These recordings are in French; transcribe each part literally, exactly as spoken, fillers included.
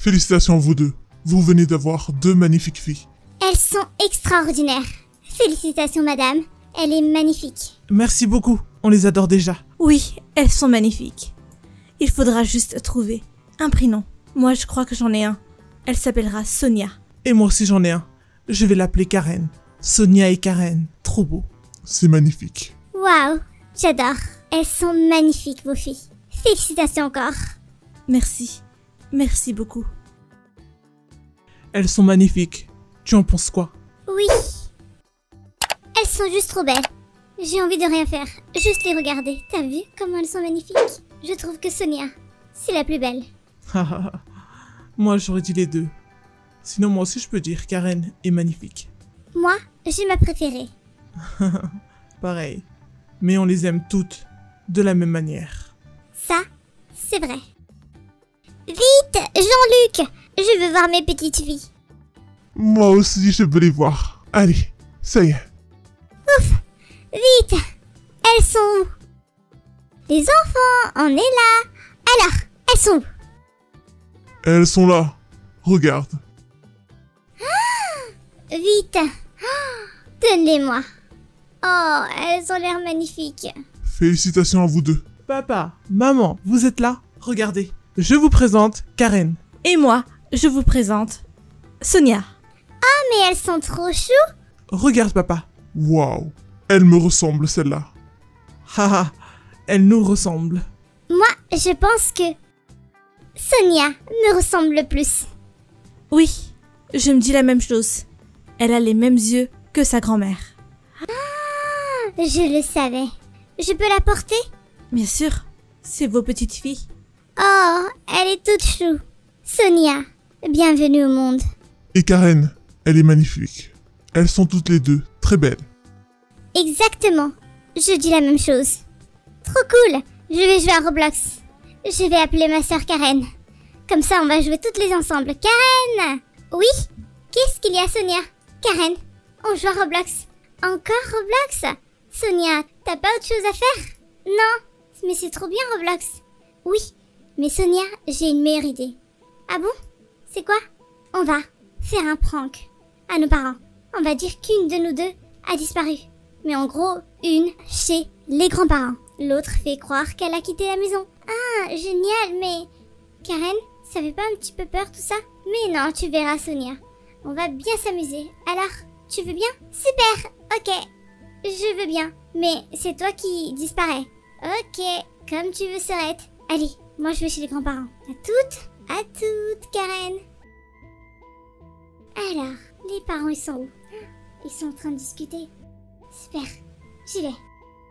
Félicitations à vous deux. Vous venez d'avoir deux magnifiques filles. Elles sont extraordinaires. Félicitations, madame. Elle est magnifique. Merci beaucoup, on les adore déjà. Oui, elles sont magnifiques. Il faudra juste trouver un prénom. Moi, je crois que j'en ai un. Elle s'appellera Sonia. Et moi aussi j'en ai un. Je vais l'appeler Karen. Sonia et Karen, trop beau. C'est magnifique. Waouh, j'adore. Elles sont magnifiques, vos filles. Félicitations encore. Merci. Merci beaucoup. Elles sont magnifiques. Tu en penses quoi? Oui. Elles sont juste trop belles. J'ai envie de rien faire. Juste les regarder. T'as vu comment elles sont magnifiques? Je trouve que Sonia, c'est la plus belle. Moi j'aurais dit les deux. Sinon moi aussi je peux dire Karen est magnifique. Moi, j'ai ma préférée. Pareil. Mais on les aime toutes de la même manière. Ça, c'est vrai. Vite, Jean-Luc, je veux voir mes petites filles. Moi aussi, je veux les voir. Allez, ça y est. Ouf, vite. Elles sont où? Les enfants, on est là. Alors, elles sont où? Elles sont là. Regarde. Vite. Donne-les-moi. Oh, elles ont l'air magnifiques. Félicitations à vous deux. Papa, maman, vous êtes là? Regardez, je vous présente Karen. Et moi, je vous présente Sonia. Ah, mais elles sont trop chou. Regarde papa. Waouh. Elle me ressemble, celle-là. Haha, elle nous ressemble. Moi, je pense que Sonia me ressemble le plus. Oui, je me dis la même chose. Elle a les mêmes yeux que sa grand-mère. Ah, je le savais. Je peux la porter? Bien sûr, c'est vos petites filles. Oh, elle est toute chou. Sonia, bienvenue au monde. Et Karen, elle est magnifique. Elles sont toutes les deux très belles. Exactement. Je dis la même chose. Trop cool. Je vais jouer à Roblox. Je vais appeler ma sœur Karen. Comme ça, on va jouer toutes les ensemble. Karen! Oui? Qu'est-ce qu'il y a, Sonia? Karen, on joue à Roblox. Encore Roblox? Sonia, t'as pas autre chose à faire? Non, mais c'est trop bien Roblox. Oui, mais Sonia, j'ai une meilleure idée. Ah bon? C'est quoi? On va faire un prank à nos parents. On va dire qu'une de nous deux a disparu. Mais en gros, une chez les grands-parents. L'autre fait croire qu'elle a quitté la maison. Ah, génial, mais... Karen, ça fait pas un petit peu peur tout ça? Mais non, tu verras Sonia. On va bien s'amuser. Alors, tu veux bien? Super, ok. Je veux bien, mais c'est toi qui disparais. Ok, comme tu veux Serette. Allez, moi je vais chez les grands-parents. À toutes, à toutes, Karen. Alors, les parents ils sont où? Ils sont en train de discuter. Super, j'y vais.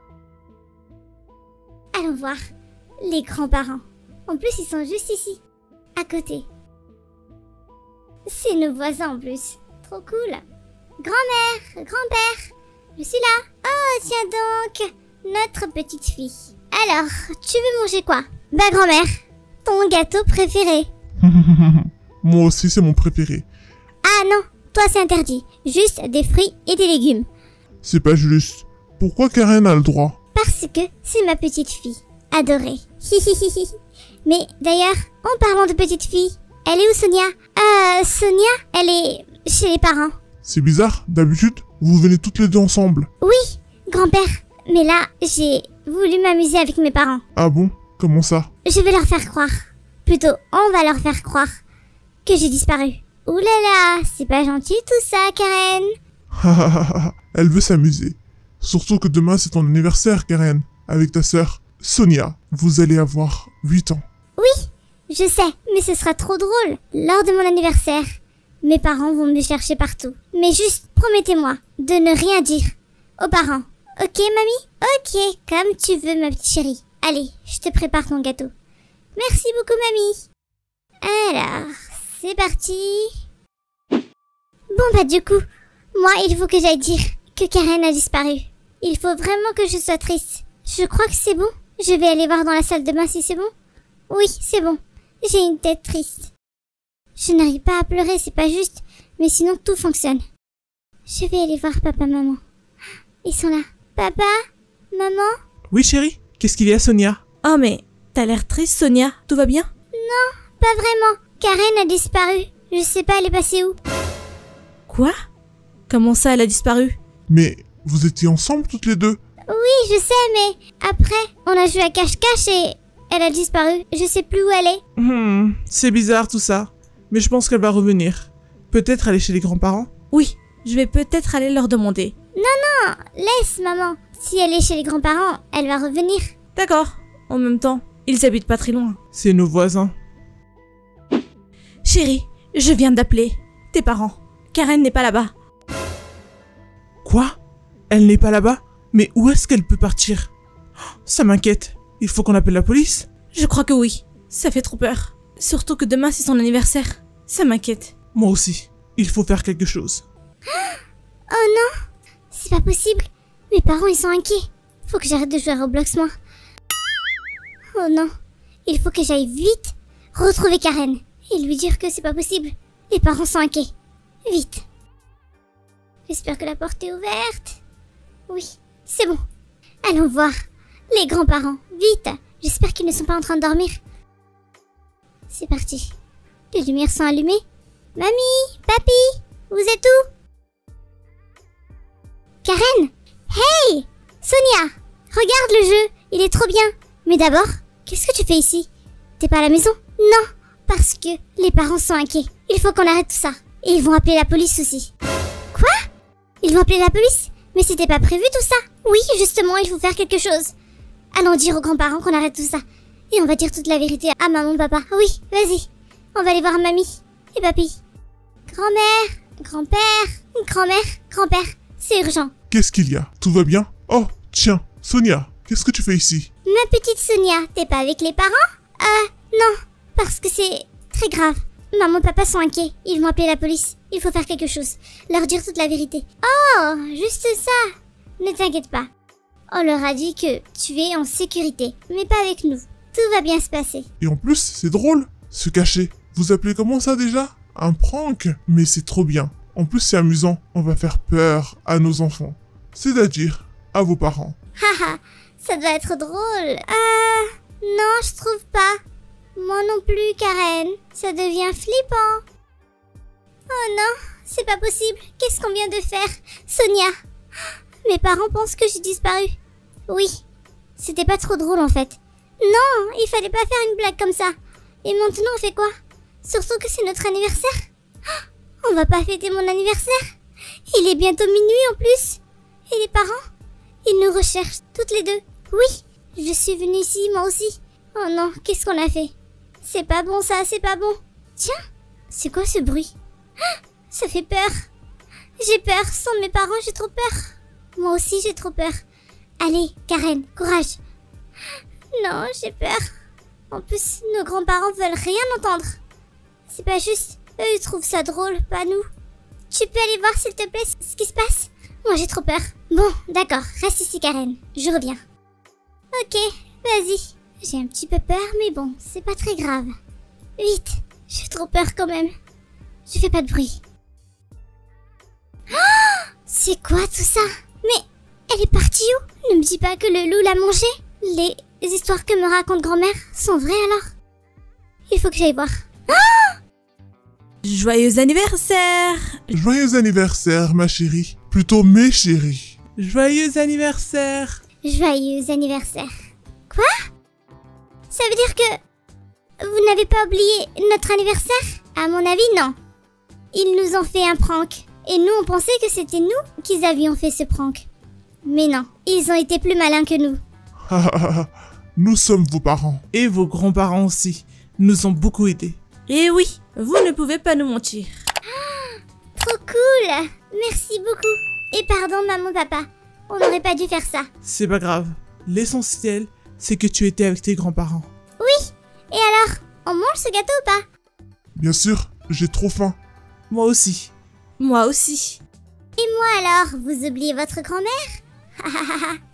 Allons voir les grands-parents. En plus, ils sont juste ici, à côté. C'est nos voisins en plus. Trop cool. Grand-mère, grand-père, je suis là. Oh, tiens donc, notre petite fille. Alors, tu veux manger quoi? Bah, grand-mère, ton gâteau préféré. Moi aussi, c'est mon préféré. Ah non, toi c'est interdit. Juste des fruits et des légumes. C'est pas juste. Pourquoi Karen a le droit? Parce que c'est ma petite fille. Adorée. Hihihihi. Mais d'ailleurs, en parlant de petite fille, elle est où Sonia? Euh, Sonia, elle est chez les parents. C'est bizarre, d'habitude, vous venez toutes les deux ensemble. Oui, grand-père. Mais là, j'ai voulu m'amuser avec mes parents. Ah bon? Comment ça? Je vais leur faire croire. Plutôt, on va leur faire croire que j'ai disparu. Ouh là là, c'est pas gentil tout ça, Karen. Elle veut s'amuser. Surtout que demain c'est ton anniversaire, Karen. Avec ta sœur, Sonia. Vous allez avoir huit ans. Oui, je sais, mais ce sera trop drôle. Lors de mon anniversaire, mes parents vont me chercher partout. Mais juste, promettez-moi de ne rien dire aux parents. Ok, mamie? Ok, comme tu veux, ma petite chérie. Allez, je te prépare ton gâteau. Merci beaucoup, mamie. Alors, c'est parti. Bon bah du coup, moi il faut que j'aille dire que Karen a disparu. Il faut vraiment que je sois triste. Je crois que c'est bon. Je vais aller voir dans la salle de bain si c'est bon. Oui, c'est bon. J'ai une tête triste. Je n'arrive pas à pleurer, c'est pas juste. Mais sinon tout fonctionne. Je vais aller voir papa, maman. Ils sont là. Papa? Maman? Oui chérie, qu'est-ce qu'il y a Sonia? Oh mais, t'as l'air triste Sonia, tout va bien? Non, pas vraiment. Karen a disparu. Je sais pas, elle est passée où? Quoi? Comment ça, elle a disparu? Mais vous étiez ensemble toutes les deux? Oui, je sais, mais après, on a joué à cache-cache et elle a disparu. Je sais plus où elle est. Hmm, c'est bizarre tout ça. Mais je pense qu'elle va revenir. Peut-être aller chez les grands-parents? Oui, je vais peut-être aller leur demander. Non, laisse, maman. Si elle est chez les grands-parents, elle va revenir. D'accord. En même temps, ils habitent pas très loin. C'est nos voisins. Chérie, je viens d'appeler tes parents. Karen n'est pas là-bas. Quoi? Elle n'est pas là-bas? Mais où est-ce qu'elle peut partir? Ça m'inquiète. Il faut qu'on appelle la police? Je crois que oui. Ça fait trop peur. Surtout que demain c'est son anniversaire. Ça m'inquiète. Moi aussi. Il faut faire quelque chose. Oh non, c'est pas possible. Mes parents, ils sont inquiets. Faut que j'arrête de jouer à Roblox, moi. Oh non, il faut que j'aille vite retrouver Karen et lui dire que c'est pas possible. Les parents sont inquiets. Vite. J'espère que la porte est ouverte. Oui, c'est bon. Allons voir les grands-parents. Vite. J'espère qu'ils ne sont pas en train de dormir. C'est parti. Les lumières sont allumées. Mamie, papy, vous êtes où? Karen? Hey! Sonia! Regarde le jeu, il est trop bien. Mais d'abord, qu'est-ce que tu fais ici? T'es pas à la maison? Non, parce que les parents sont inquiets. Il faut qu'on arrête tout ça. Et ils vont appeler la police aussi. Quoi? Ils vont appeler la police? Mais c'était pas prévu tout ça. Oui, justement, il faut faire quelque chose. Allons dire aux grands-parents qu'on arrête tout ça. Et on va dire toute la vérité à maman, papa. Oui, vas-y. On va aller voir mamie et papy. Grand-mère, grand-père, grand-mère, grand-père. C'est urgent. Qu'est-ce qu'il y a? Tout va bien? Oh, tiens, Sonia, qu'est-ce que tu fais ici? Ma petite Sonia, t'es pas avec les parents? Euh, non, parce que c'est très grave. Maman et papa sont inquiets. Ils vont appeler la police. Il faut faire quelque chose. Leur dire toute la vérité. Oh, juste ça. Ne t'inquiète pas. On leur a dit que tu es en sécurité, mais pas avec nous. Tout va bien se passer. Et en plus, c'est drôle, se cacher. Vous appelez comment ça déjà? Un prank? Mais c'est trop bien. En plus, c'est amusant. On va faire peur à nos enfants. C'est-à-dire à vos parents. Haha, ça doit être drôle. Euh, non, je trouve pas. Moi non plus, Karen. Ça devient flippant. Oh non, c'est pas possible. Qu'est-ce qu'on vient de faire? Sonia, mes parents pensent que j'ai disparu. Oui, c'était pas trop drôle en fait. Non, il fallait pas faire une blague comme ça. Et maintenant, on fait quoi? Surtout que c'est notre anniversaire. On va pas fêter mon anniversaire. Il est bientôt minuit en plus. Et les parents, ils nous recherchent toutes les deux. Oui, je suis venue ici moi aussi. Oh non, qu'est-ce qu'on a fait? C'est pas bon ça, c'est pas bon. Tiens, c'est quoi ce bruit? Ah, ça fait peur. J'ai peur, sans mes parents j'ai trop peur. Moi aussi j'ai trop peur. Allez, Karen, courage. Non, j'ai peur. En plus, nos grands-parents veulent rien entendre. C'est pas juste. Eux, ils trouvent ça drôle, pas nous. Tu peux aller voir, s'il te plaît, ce qui se passe? Moi, j'ai trop peur. Bon, d'accord. Reste ici, Karen. Je reviens. Ok, vas-y. J'ai un petit peu peur, mais bon, c'est pas très grave. Vite. J'ai trop peur quand même. Je fais pas de bruit. Oh, c'est quoi tout ça? Mais elle est partie où? Ne me dis pas que le loup l'a mangée. Les histoires que me raconte grand-mère sont vraies alors? Il faut que j'aille voir. Joyeux anniversaire! Joyeux anniversaire, ma chérie. Plutôt mes chéris. Joyeux anniversaire! Joyeux anniversaire. Quoi? Ça veut dire que vous n'avez pas oublié notre anniversaire? À mon avis, non. Ils nous ont fait un prank. Et nous, on pensait que c'était nous qui avions fait ce prank. Mais non, ils ont été plus malins que nous. Nous sommes vos parents. Et vos grands-parents aussi nous ont beaucoup aidés. Et oui, vous ne pouvez pas nous mentir. Trop cool! Merci beaucoup. Et pardon, maman, papa. On n'aurait pas dû faire ça. C'est pas grave. L'essentiel, c'est que tu étais avec tes grands-parents. Oui. Et alors, on mange ce gâteau ou pas? Bien sûr, j'ai trop faim. Moi aussi. Moi aussi. Et moi alors, vous oubliez votre grand-mère?